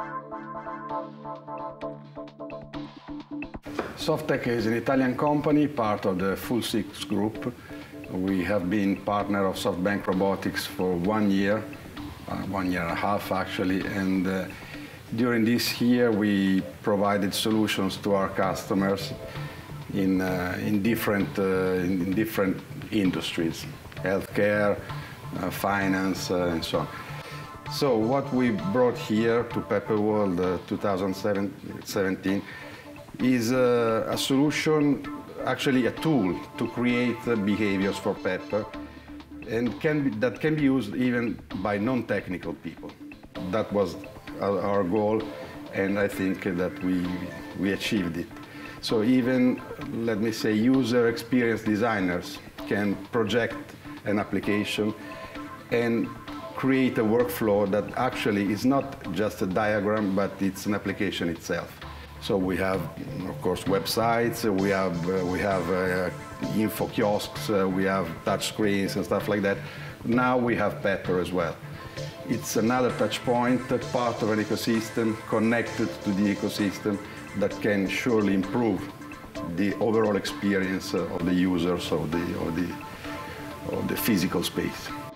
Softec is an Italian company, part of the Full Six Group. We have been partner of SoftBank Robotics for 1 year, 1 year and a half actually, and during this year we provided solutions to our customers in different industries, healthcare, finance, and so on. So what we brought here to Pepper World 2017 is a solution, actually a tool to create behaviors for Pepper, and that can be used even by non-technical people. That was our goal, and I think that we achieved it. So even, let me say, user experience designers can project an application and create a workflow that actually is not just a diagram, but it's an application itself. So we have, of course, websites, we have info kiosks, we have touch screens and stuff like that. Now we have Pepper as well. It's another touch point, part of an ecosystem, connected to the ecosystem, that can surely improve the overall experience of the users of the physical space.